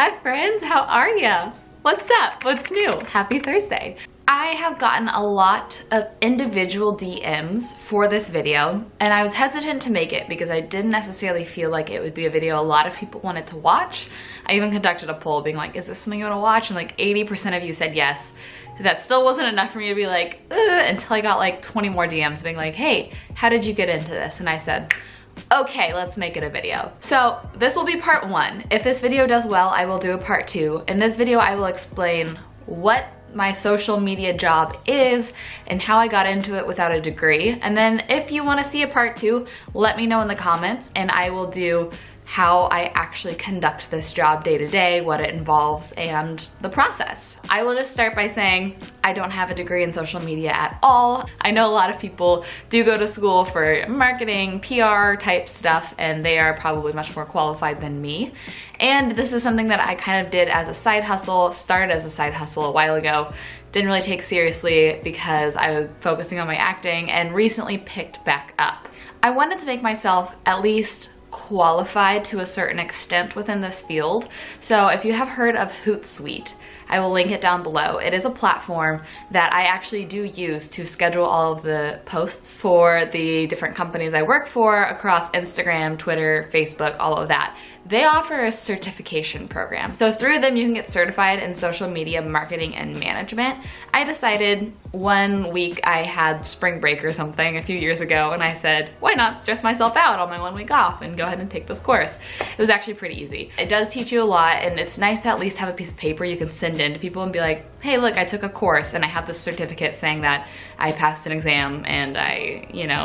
Hi friends, how are ya? What's up? What's new? Happy Thursday. I have gotten a lot of individual DMs for this video, and I was hesitant to make it because I didn't necessarily feel like it would be a video a lot of people wanted to watch. I even conducted a poll being like, is this something you want to watch? And like 80% of you said yes. That still wasn't enough for me to be like, ugh, until I got like 20 more DMs being like, hey, how did you get into this? And I said, okay, let's make it a video. So this will be part 1. If this video does well, I will do a part 2. In this video, I will explain what my social media job is and how I got into it without a degree. And then if you want to see a part 2, let me know in the comments and I will do how I actually conduct this job day to day, what it involves, and the process. I will just start by saying I don't have a degree in social media at all. I know a lot of people do go to school for marketing, PR type stuff, and they are probably much more qualified than me. And this is something that I kind of did as a side hustle, started as a side hustle a while ago, didn't really take seriously because I was focusing on my acting, and recently picked back up. I wanted to make myself at least qualified to a certain extent within this field. So if you have heard of Hootsuite, I will link it down below. It is a platform that I actually do use to schedule all of the posts for the different companies I work for across Instagram, Twitter, Facebook, all of that. They offer a certification program. So through them, you can get certified in social media marketing and management. I decided one week I had spring break or something a few years ago, and I said, why not stress myself out on my 1 week off and go ahead and take this course? It was actually pretty easy. It does teach you a lot, and it's nice to at least have a piece of paper you can send in to people and be like, hey, look, I took a course and I have this certificate saying that I passed an exam and I,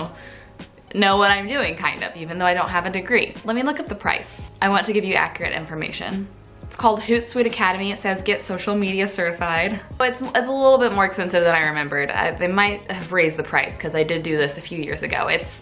know what I'm doing, kind of, even though I don't have a degree. Let me look up the price. I want to give you accurate information. It's called Hootsuite Academy. It says get social media certified. It's a little bit more expensive than I remembered. They might have raised the price because I did do this a few years ago. It's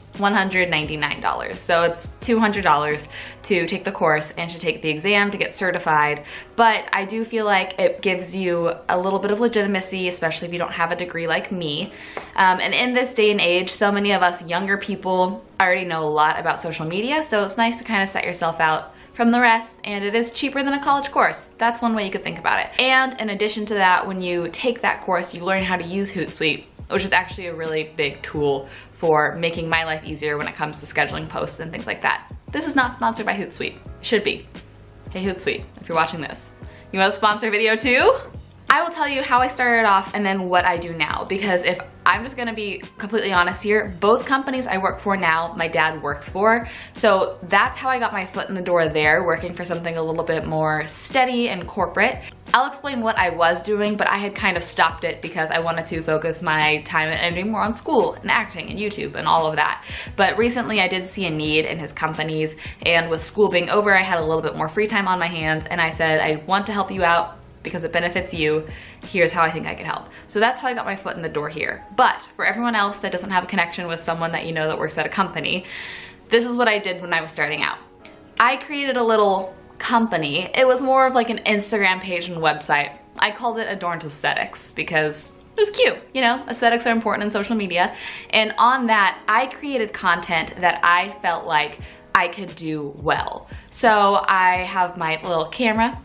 $199. So it's $200 to take the course and to take the exam to get certified. But I do feel like it gives you a little bit of legitimacy, especially if you don't have a degree like me. And in this day and age, so many of us younger people already know a lot about social media. So it's nice to kind of set yourself out from the rest, and it is cheaper than a college course. That's one way you could think about it. And in addition to that, when you take that course, you learn how to use Hootsuite, which is actually a really big tool for making my life easier when it comes to scheduling posts and things like that. This is not sponsored by Hootsuite. It should be. Hey Hootsuite, if you're watching this, you want to sponsor a video too? I will tell you how I started off and then what I do now, because if I'm just gonna be completely honest here, both companies I work for now, my dad works for. So that's how I got my foot in the door there, working for something a little bit more steady and corporate. I'll explain what I was doing, but I had kind of stopped it because I wanted to focus my time and energy more on school and acting and YouTube and all of that. But recently I did see a need in his companies, and with school being over, I had a little bit more free time on my hands, and I said, I want to help you out because it benefits you. Here's how I think I can help. So that's how I got my foot in the door here. But for everyone else that doesn't have a connection with someone that you know that works at a company, this is what I did when I was starting out. I created a little company. It was more of like an Instagram page and website. I called it Adorned Aesthetics because it was cute, aesthetics are important in social media. And on that, I created content that I felt like I could do well. So I have my little camera,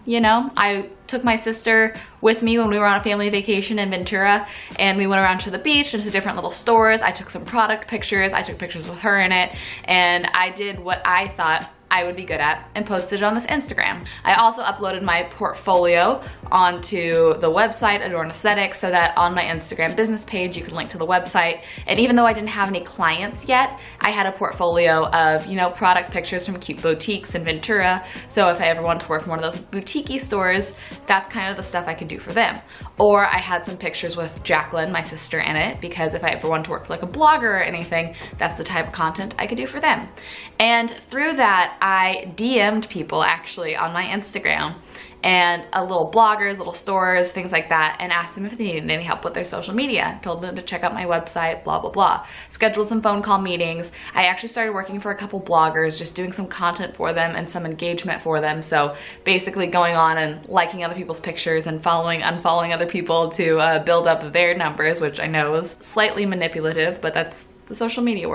I took my sister with me when we were on a family vacation in Ventura, and we went around to the beach and to different little stores. I took some product pictures, I took pictures with her in it, and I did what I thought I would be good at and posted it on this Instagram. I also uploaded my portfolio onto the website Adorned Aesthetics so that on my Instagram business page you can link to the website. And even though I didn't have any clients yet, I had a portfolio of product pictures from cute boutiques in Ventura. So if I ever wanted to work for one of those boutique-y stores, that's kind of the stuff I could do for them. Or I had some pictures with Jacqueline, my sister, in it, because if I ever wanted to work for like a blogger or anything, that's the type of content I could do for them. And through that, I DM'd people actually on my Instagram and little bloggers, little stores, things like that, and asked them if they needed any help with their social media. Told them to check out my website, blah, blah, blah. Scheduled some phone call meetings. I actually started working for a couple bloggers, just doing some content for them and some engagement for them. So basically going on and liking other people's pictures and unfollowing other people to build up their numbers, which I know is slightly manipulative, but that's the social media world.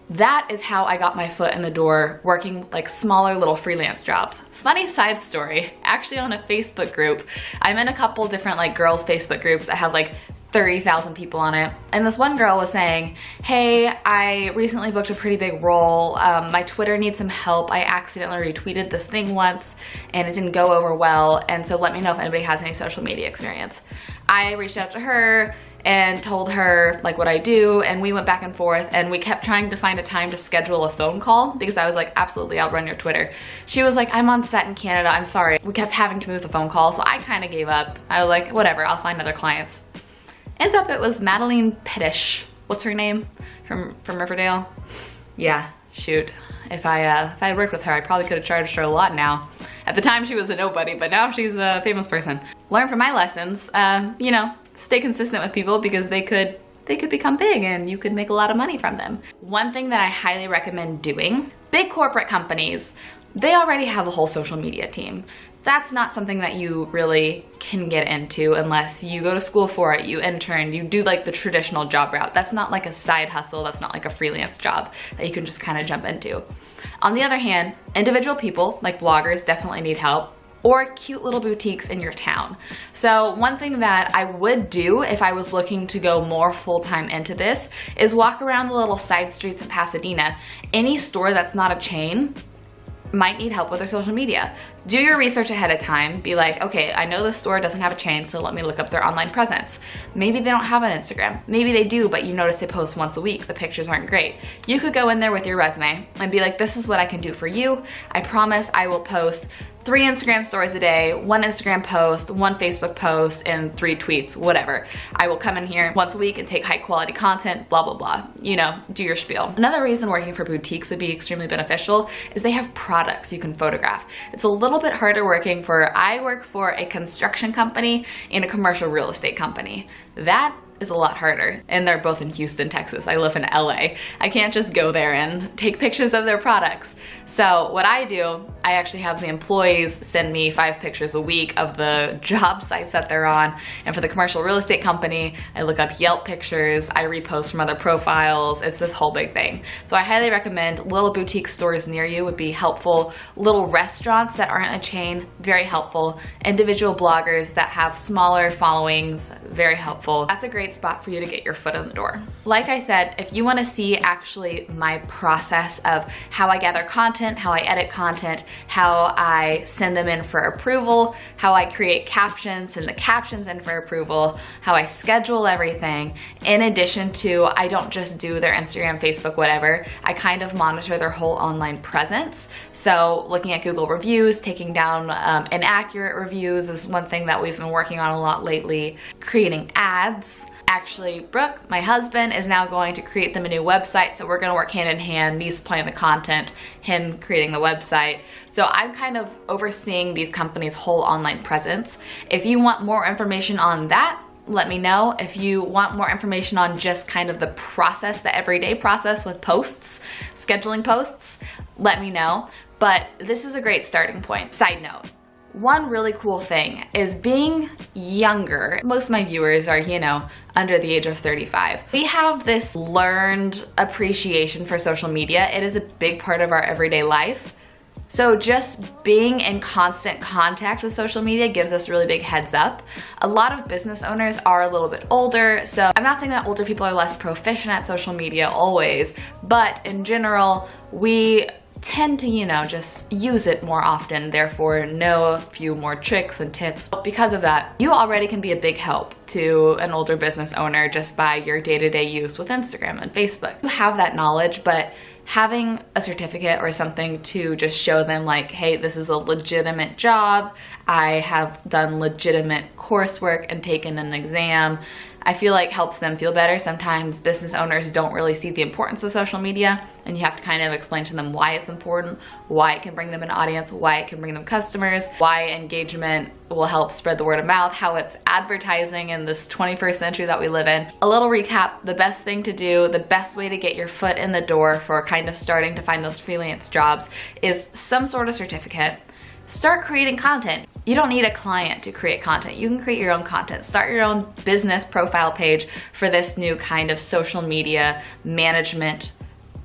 That is how I got my foot in the door working like smaller little freelance jobs. Funny side story, actually on a Facebook group, I'm in a couple different like girls Facebook groups that have like 30,000 people on it. And this one girl was saying, hey, I recently booked a pretty big role. My Twitter needs some help. I accidentally retweeted this thing once and it didn't go over well. And so let me know if anybody has any social media experience. I reached out to her and told her like what I do, and we went back and forth, and we kept trying to find a time to schedule a phone call because I was like, absolutely, I'll run your Twitter. She was like, I'm on set in Canada, I'm sorry. We kept having to move the phone call, so I kind of gave up. I was like, whatever, I'll find other clients. Ends up it was Madeline Pettish. What's her name? From Riverdale? Yeah, shoot. If I had worked with her, I probably could have charged her a lot now. At the time she was a nobody, but now she's a famous person. Learn from my lessons, you know, stay consistent with people because they could become big and you could make a lot of money from them. One thing that I highly recommend doing, big corporate companies, they already have a whole social media team. That's not something that you really can get into unless you go to school for it, you intern, you do like the traditional job route. That's not like a side hustle, that's not like a freelance job that you can just kind of jump into. On the other hand, individual people like bloggers definitely need help, or cute little boutiques in your town. So one thing that I would do if I was looking to go more full-time into this is walk around the little side streets in Pasadena. Any store that's not a chain might need help with their social media. Do your research ahead of time. Be like, okay, I know this store doesn't have a chain, so let me look up their online presence. Maybe they don't have an Instagram. Maybe they do, but you notice they post once a week. The pictures aren't great. You could go in there with your resume and be like, this is what I can do for you. I promise I will post 3 Instagram stories a day, 1 Instagram post, 1 Facebook post, and 3 tweets, whatever. I will come in here once a week and take high quality content, blah, blah, blah. You know, do your spiel. Another reason working for boutiques would be extremely beneficial is they have products you can photograph. It's a little bit harder working for, I work for a construction company and a commercial real estate company. That is a lot harder, and they're both in Houston, Texas. I live in LA. I can't just go there and take pictures of their products. So what I do, I actually have the employees send me 5 pictures a week of the job sites that they're on. And for the commercial real estate company, I look up Yelp pictures, I repost from other profiles. It's this whole big thing. So I highly recommend little boutique stores near you would be helpful. Little restaurants that aren't a chain, very helpful. Individual bloggers that have smaller followings, very helpful. That's a great spot for you to get your foot in the door. Like I said, if you want to see actually my process of how I gather content, how I edit content, how I send them in for approval, how I create captions, send the captions in for approval, how I schedule everything, in addition to, I don't just do their Instagram, Facebook, whatever, I kind of monitor their whole online presence. So looking at Google reviews, taking down inaccurate reviews is one thing that we've been working on a lot lately. Creating ads. Actually, Brooke, my husband, is now going to create them a new website, so we're gonna work hand in hand, me supplying the content, him creating the website. So I'm kind of overseeing these companies' whole online presence. If you want more information on that, let me know. If you want more information on just kind of the process, the everyday process with posts, scheduling posts, let me know. But this is a great starting point. Side note. One really cool thing is being younger. Most of my viewers are, you know, under the age of 35. We have this learned appreciation for social media. It is a big part of our everyday life. So just being in constant contact with social media gives us really big heads up. A lot of business owners are a little bit older, so I'm not saying that older people are less proficient at social media always, but in general, we tend to, you know, just use it more often, therefore know a few more tricks and tips. Because of that, you already can be a big help to an older business owner just by your day-to-day use with Instagram and Facebook. You have that knowledge, but having a certificate or something to just show them like, hey, this is a legitimate job, I have done legitimate coursework and taken an exam, I feel like helps them feel better. Sometimes business owners don't really see the importance of social media, and you have to kind of explain to them why it's important, why it can bring them an audience, why it can bring them customers, why engagement will help spread the word of mouth, how it's advertising in this 21st century that we live in. A little recap, the best thing to do, the best way to get your foot in the door for kind of starting to find those freelance jobs is some sort of certificate. Start creating content. You don't need a client to create content. You can create your own content. Start your own business profile page for this new kind of social media management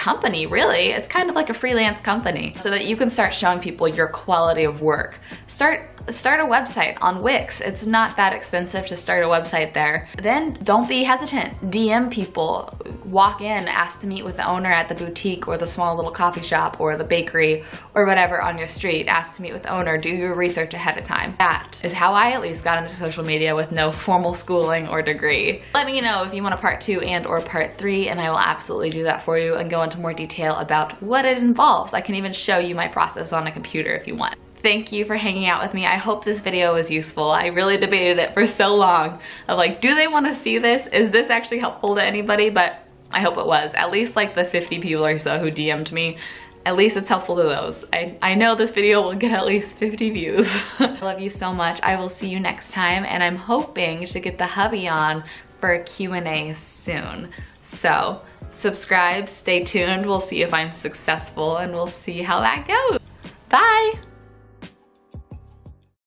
company, really. It's kind of like a freelance company so that you can start showing people your quality of work. Start a website on Wix. It's not that expensive to start a website there. Then don't be hesitant. DM people. Walk in, ask to meet with the owner at the boutique or the small little coffee shop or the bakery or whatever on your street. Ask to meet with the owner. Do your research ahead of time. That is how I at least got into social media with no formal schooling or degree. Let me know if you want a part 2 and or part 3, and I will absolutely do that for you and go into more detail about what it involves. I can even show you my process on a computer if you want. Thank you for hanging out with me. I hope this video was useful. I really debated it for so long of like, do they want to see this? Is this actually helpful to anybody? But I hope it was. At least like the 50 people or so who DM'd me, at least it's helpful to those. I know this video will get at least 50 views. I love you so much. I will see you next time, and I'm hoping to get the hubby on for a Q&A soon. So subscribe, stay tuned. We'll see if I'm successful and we'll see how that goes.